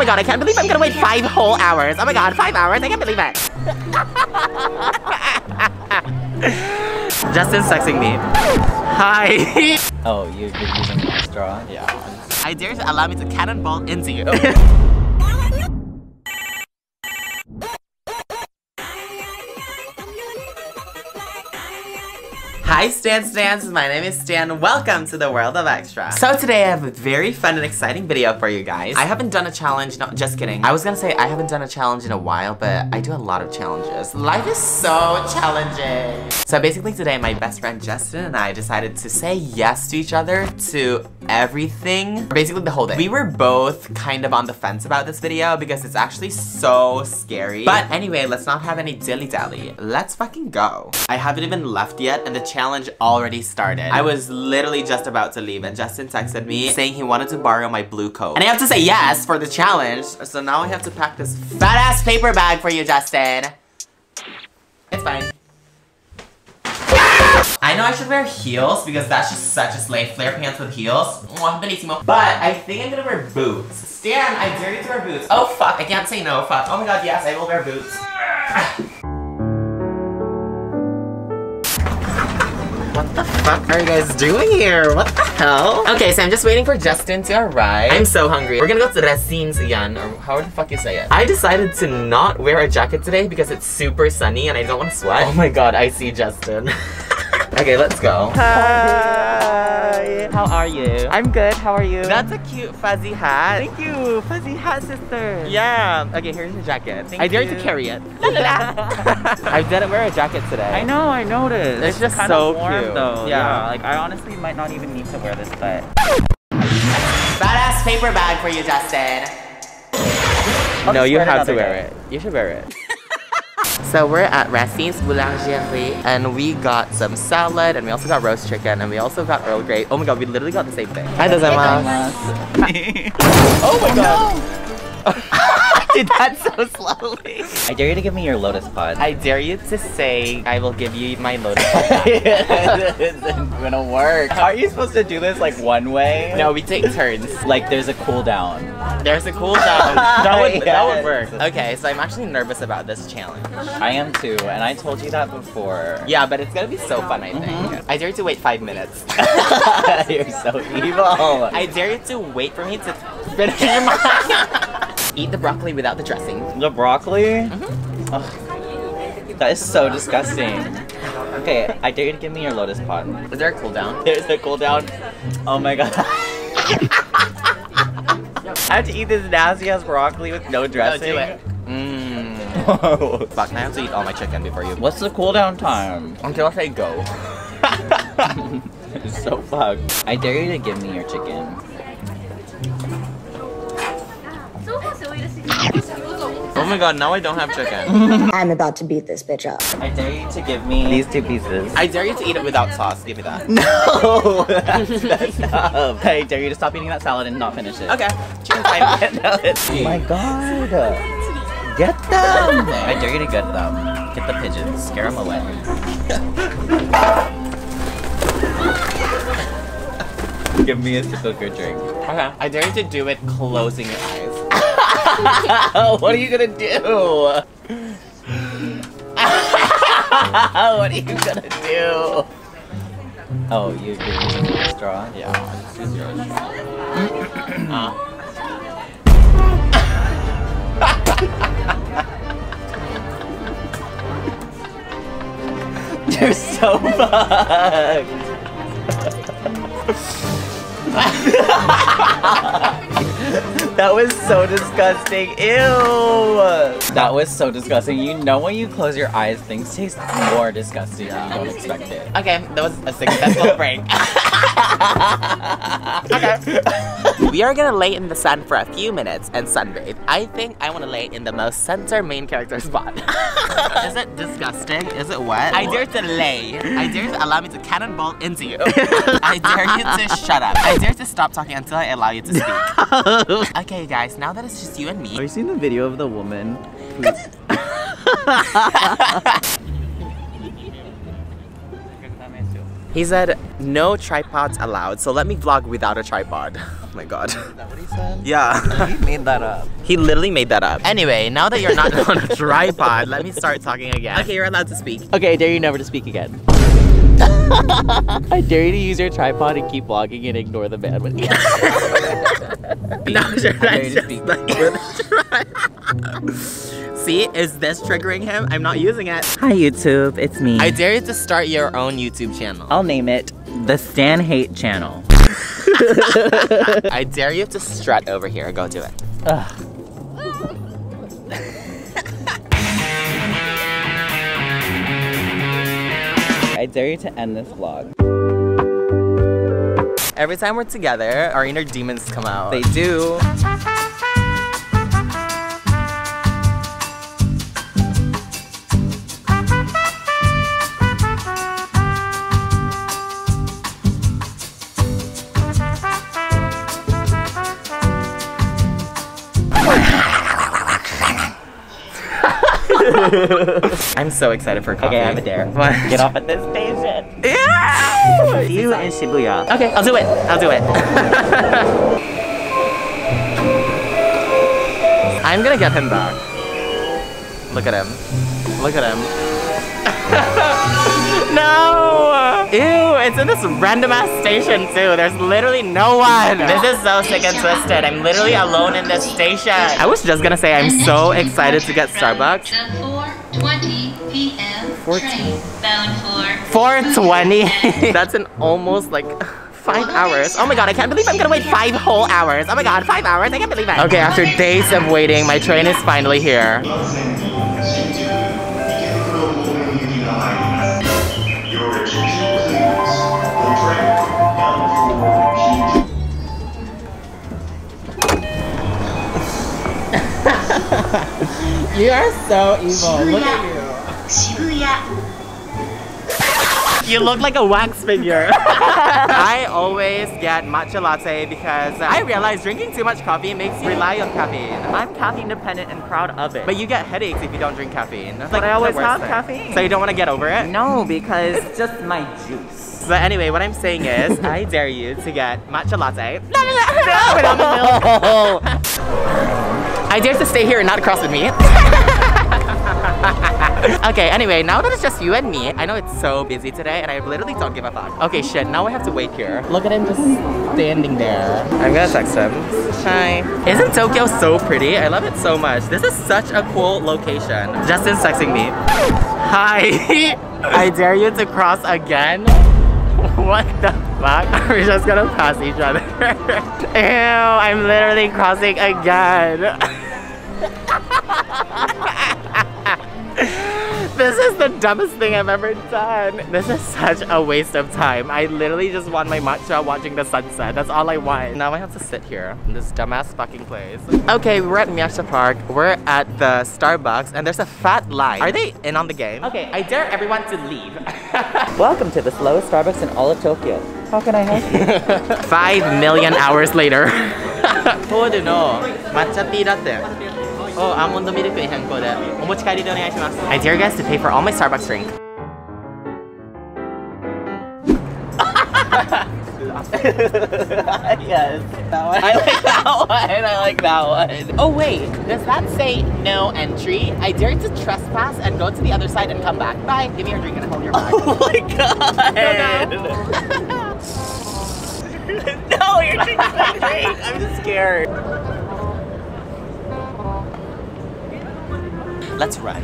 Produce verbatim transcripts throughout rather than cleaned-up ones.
my god, I can't believe I'm gonna wait five whole hours. Oh my god, five hours, I can't believe it. Justin's texting me. Hi. Oh, you, you're using the straw? Yeah. I dare you to allow me to cannonball into you. Hi Stan Stans, my name is Stan. Welcome to the world of extra. So today I have a very fun and exciting video for you guys. I haven't done a challenge, no, just kidding. I was gonna say I haven't done a challenge in a while, but I do a lot of challenges. Life is so challenging. So basically today my best friend Justin and I decided to say yes to each other to everything. Basically the whole day. We were both kind of on the fence about this video because it's actually so scary. But anyway, let's not have any dilly-dally. Let's fucking go. I haven't even left yet and the challenge already started. I was literally just about to leave and Justin texted me saying he wanted to borrow my blue coat. And I have to say yes for the challenge. So now I have to pack this fat ass paper bag for you, Justin. It's fine. I know I should wear heels because that's just such a slay. Flare pants with heels. Mwah, bellissimo. But I think I'm gonna wear boots. Stan, I dare you to wear boots. Oh fuck, I can't say no, fuck. Oh my god, yes, I will wear boots. What the fuck are you guys doing here? What the hell? Okay, so I'm just waiting for Justin to arrive. I'm so hungry. We're gonna go to Racines yan, or how the fuck you say it. I decided to not wear a jacket today because it's super sunny and I don't want to sweat. Oh my god, I see Justin. Okay, let's go. Hi! How are you? I'm good, how are you? That's a cute fuzzy hat. Thank you, fuzzy hat sister. Yeah. Okay, here's your jacket. Thank I dare you to carry it. I didn't wear a jacket today. I know, I noticed. It's just kind so of warm, cute. though. Yeah. yeah. Like I honestly might not even need to wear this, but. Badass paper bag for you, Justin. No, you have to wear it. You should wear it. So we're at Racines Boulangerie and we got some salad and we also got roast chicken and we also got Earl Grey. Oh my god, we literally got the same thing. Hi, gozaimasu. Oh my god. I did that so slowly. I dare you to give me your lotus pod. I dare you to say I will give you my lotus pod. It isn't gonna work. Are you supposed to do this like one way? No, we take turns. Like there's a cooldown. There's a cooldown. That would, Yes. that would work. Okay, so I'm actually nervous about this challenge. I am too, and I told you that before. Yeah, but it's gonna be so fun, I think. Mm-hmm. I dare you to wait five minutes. You're so evil. I dare you to wait for me to finish my Eat the broccoli without the dressing. The broccoli? Mm-hmm. Ugh. That is so disgusting. Okay, I dare you to give me your lotus pod. Is there a cooldown? There's a cooldown. Oh my god. I have to eat this nasty ass broccoli with no dressing. No, do it. Mmm. Fuck, I have to eat all my chicken before you. What's the cooldown time? Until I say go. It's so fucked. I dare you to give me your chicken. Oh my god, now I don't have chicken. I'm about to beat this bitch up. I dare you to give me these two pieces. I dare you to eat it without sauce. Give me that. No! That's messed up. I dare you to stop eating that salad and not finish it. Okay. Chicken time. Oh my god. Get them! I dare you to get them. Get the pigeons. Scare them away. Give me a sip of your drink. Okay. I dare you to do it closing your eyes. What are you gonna do? What are you gonna do? Oh, you, you're using your straw? Yeah, I'll just use yours. uh. You're so fucked. That was so disgusting. Ew. That was so disgusting. You know when you close your eyes, things taste more disgusting and you don't expect it. Okay, that was a successful prank. Okay. We are gonna lay in the sun for a few minutes and sunbathe. I think I wanna lay in the most center main character spot. Is it disgusting? Is it wet? I dare to lay. I dare to allow me to cannonball into you. I dare you to shut up. I dare to stop talking until I allow you to speak. Okay guys, now that it's just you and me. Are you seeing the video of the woman? He said, no tripods allowed, so let me vlog without a tripod. Oh my god. Is that what he said? Yeah. He made that up. He literally made that up. Anyway, now that you're not on a tripod, let me start talking again. Okay, you're allowed to speak. Okay, I dare you never to speak again. I dare you to use your tripod and keep vlogging and ignore the man when you No, you're I dare you to not speak. See, is this triggering him? I'm not using it. Hi YouTube, it's me. I dare you to start your own YouTube channel. I'll name it the Stan Hate Channel. I dare you to strut over here. Go do it. Ugh. I dare you to end this vlog. Every time we're together, our inner demons come out. They do. I'm so excited for coffee. Okay, I have a dare. What? Get off at this station. Yeah! See you in Shibuya. Okay, I'll do it. I'll do it. I'm gonna get him back. Look at him. Look at him. No! Ew, it's in this random ass station too. There's literally no one. This is so sick and twisted. I'm literally alone in this station. I was just gonna say I'm so excited to get Starbucks. The four twenty p m train bound for four twenty? That's in almost like five hours. Oh my god, I can't believe I'm gonna wait five whole hours. Oh my god, five hours? I can't believe it. Okay, after days of waiting, my train is finally here. You are so evil. Look at you. Shibuya. You look like a wax figure. I always get matcha latte because I realize drinking too much coffee makes you rely on caffeine. I'm caffeine dependent and proud of it. But you get headaches if you don't drink caffeine. That's But like I always the worst have thing. caffeine. So you don't want to get over it? No, because it's just my juice. But anyway, what I'm saying is, I dare you to get matcha latte. No, no, no, no, without the milk. I dare to stay here and not cross with me. Okay, anyway, now that it's just you and me, I know it's so busy today and I literally don't give a fuck. Okay, shit, now I have to wait here. Look at him just standing there. I'm gonna text him. Hi. Isn't Tokyo so pretty? I love it so much. This is such a cool location. Justin's texting me. Hi. I dare you to cross again. What the fuck? We're just gonna pass each other. Ew, I'm literally crossing again. This is the dumbest thing I've ever done. This is such a waste of time. I literally just want my matcha watching the sunset. That's all I want. Now I have to sit here in this dumbass fucking place. Okay, we're at Miyashita Park. We're at the Starbucks and there's a fat line. Are they in on the game? Okay, I dare everyone to leave. Welcome to the slowest Starbucks in all of Tokyo. How can I help you? Five million hours later. コールの抹茶ティーラテをアーモンドミルクに変更でお持ち帰りでお願いします。I dare you guys to pay for all my Starbucks drink. Yes, that one. I like that one. I like that one. Oh wait, does that say no entry? I dare you to trespass and go to the other side and come back. Bye. Give me your drink and hold your bag. Oh my god. No, you're drinking my drink. I'm just scared. Let's run.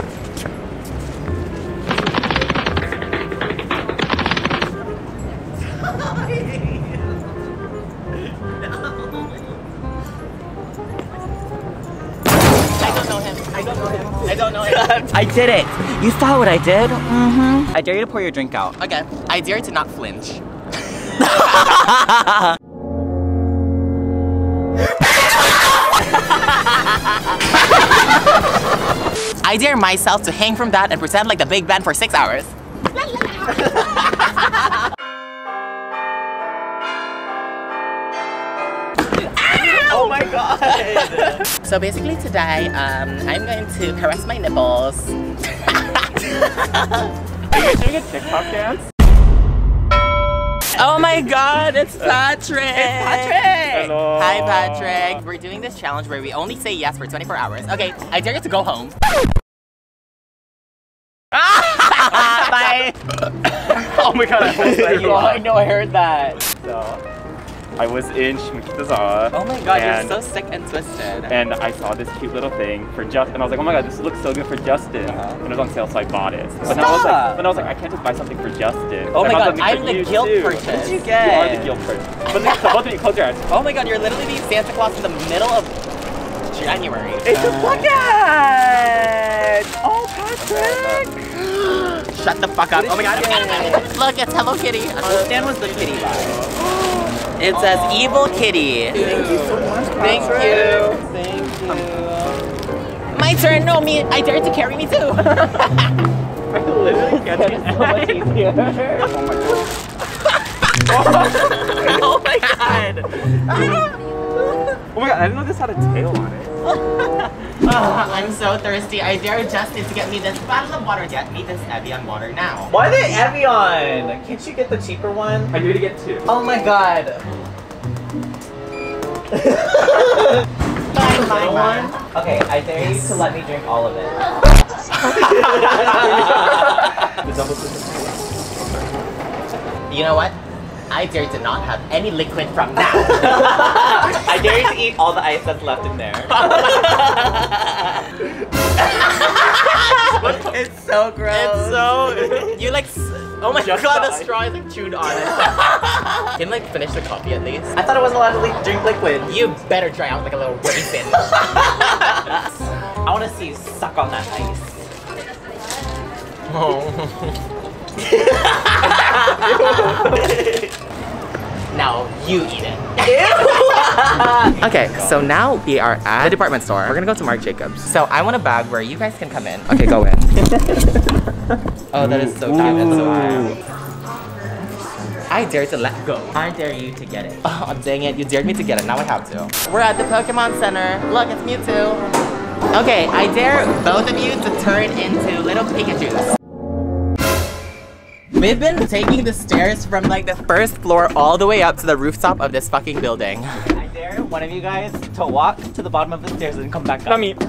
I don't know him. I don't know him. I don't know him. I did it. You saw what I did? Mm-hmm. I dare you to pour your drink out. Okay. I dare you to not flinch. I dare myself to hang from that and pretend like the Big Band for six hours. Oh my god! So basically today, um, I'm going to caress my nipples. Are you doing a TikTok dance? Oh my god, it's Patrick! It's Patrick! Hello. Hi Patrick! We're doing this challenge where we only say yes for twenty-four hours. Okay, I dare you to go home. Bye! Oh my god, I almost let you Oh, I off. know, I heard that. So, I was in Shmikitaza. Oh my god, and, you're so sick and twisted. And I saw this cute little thing for Justin. And I was like, oh my god, this looks so good for Justin. Uh-huh. And it was on sale, so I bought it. But then I was like, but then I was like, I can't just buy something for Justin. Oh I my bought god, something I'm for the you guilt too. purchase. What did you You get? are the guilt person. But then, so both of you close your eyes. Oh my god, you're literally being Santa Claus in the middle of January. It's a bucket! Oh, Patrick! Shut the fuck up. What Oh my god. did you get? Look, it's Hello Kitty. Stan was the kitty vibe. It says Evil Kitty. Thank you so much, Thank Patrick. you. Thank you. My turn. No, me. I dare to carry me too. I literally can't That is so much easier. Oh my god. Oh my god, I didn't know this had a tail on it. Ah, I'm so thirsty. I dare Justin to get me this bottle of water. Get me this Evian water now. Why the Evian? Can't you get the cheaper one? I need to get two. Oh my god. Bye, bye, Little bye. one? Okay, I dare you to let me drink all of it. The double sister. You know what? I dare to not have any liquid from now. I dare you to eat all the ice that's left in there. It's so gross. It's so you like. s- Oh my Just god, the died. straw is like chewed on it. Can like finish the coffee at least. I thought I wasn't allowed to li- drink liquid. You better dry out like a little raisin. I want to see you suck on that ice. Now you eat it. Okay, so now we are at the department store. We're gonna go to Marc Jacobs. So I want a bag where you guys can come in. Okay, go in. Oh, that is so cute. It's so cute. I dare to let go. I dare you to get it. Oh, dang it. You dared me to get it. Now I have to. We're at the Pokemon Center. Look, it's Mewtwo. Okay, I dare both of you to turn into little Pikachus. We've been taking the stairs from like the first floor all the way up to the rooftop of this fucking building. I dare one of you guys to walk to the bottom of the stairs and come back up. Not me.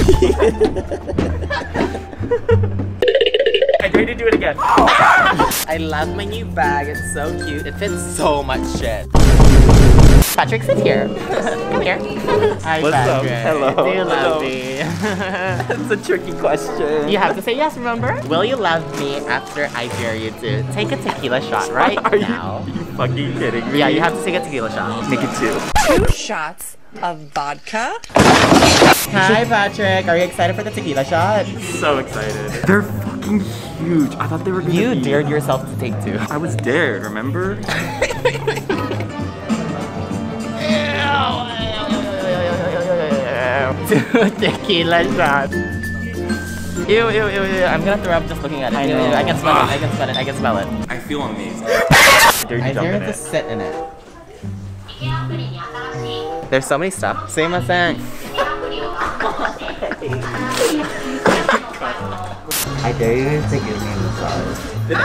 I dare you to do it again. I love my new bag. It's so cute. It fits so much shit. Patrick, sit here. Come here. Hi, What's up? Patrick. Hello. Do you love Hello. me? That's a tricky question. You have to say yes, remember? Will you love me after I dare you to take a tequila shot right Are you, now? are you fucking kidding me? Yeah, you have to take a tequila shot. Make it two. Two shots of vodka. Hi, Patrick. Are you excited for the tequila shot? So excited. They're fucking huge. I thought they were gonna You be... dared yourself to take two. I was dared, remember? Two tequila shots. Ew, ew, ew, ew. I'm gonna throw up just looking at it. I Ew, know. ew. I can smell it. I can smell it. I can smell it. I feel amazing. I dare you I to jump dare in to it. sit in it. There's so many stuff. Sumimasen. I dare you to give me a massage.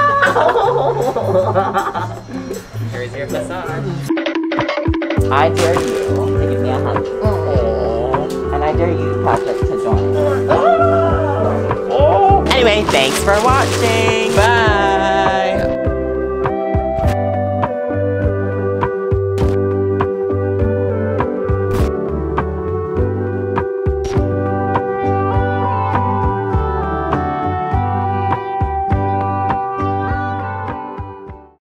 Here's your massage. I dare you to give me a hug. And I dare you, Patrick, to join. Anyway, thanks for watching. Bye.